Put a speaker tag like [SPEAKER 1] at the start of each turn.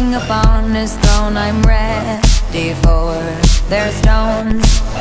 [SPEAKER 1] king upon his throne, I'm ready for their stones.